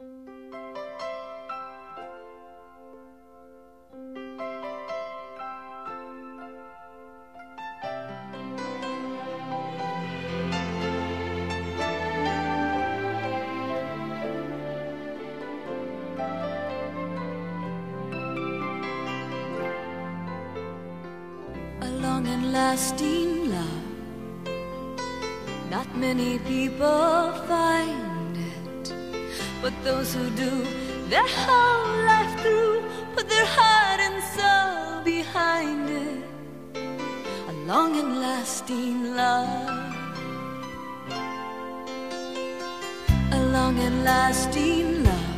A long and lasting love, not many people find it, but those who do, their whole life through, put their heart and soul behind it. A long and lasting love, a long and lasting love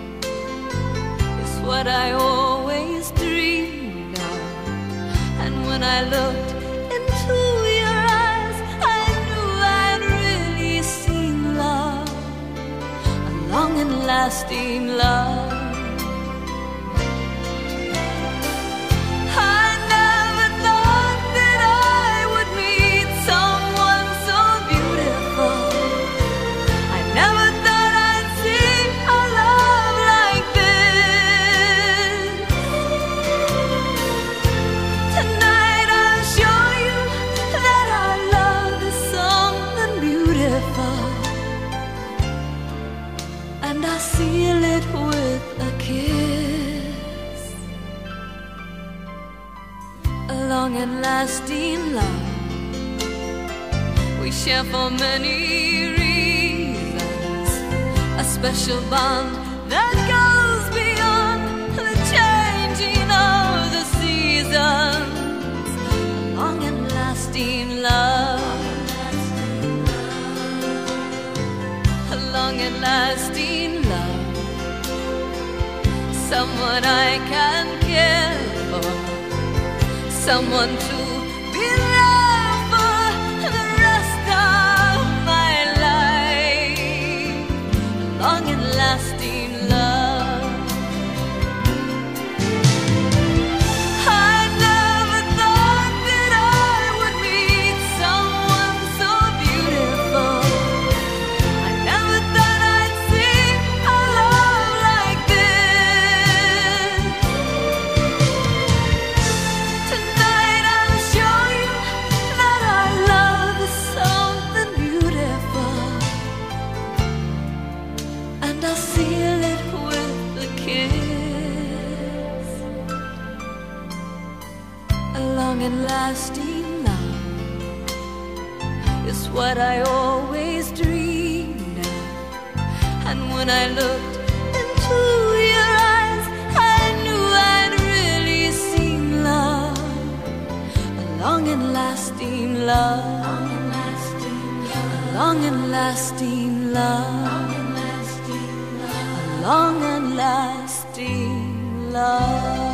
is what I always dreamed of. And when I looked into your eyes, I knew I'd really seen love, a long and lasting love. I never thought that I would meet someone so beautiful. I never thought I'd see a love like this. Tonight I'll show you that our love is something beautiful, and I'll seal it with a kiss. A long and lasting love we share for many reasons, a special bond that goes beyond the changing of the seasons. A long and lasting love, a long and lasting love, someone I can care for, someone to be loved for the rest of my life. A long and lasting love. I never thought that I would meet someone so beautiful. I never thought I'd see a love like this. Tonight I'll show you that our love is something beautiful, and I'll seal it with a kiss. A long and lasting love is what I always dreamed of. And when I looked into your eyes, I knew I'd really seen love, a long and lasting love, a long and lasting love, a long and lasting love.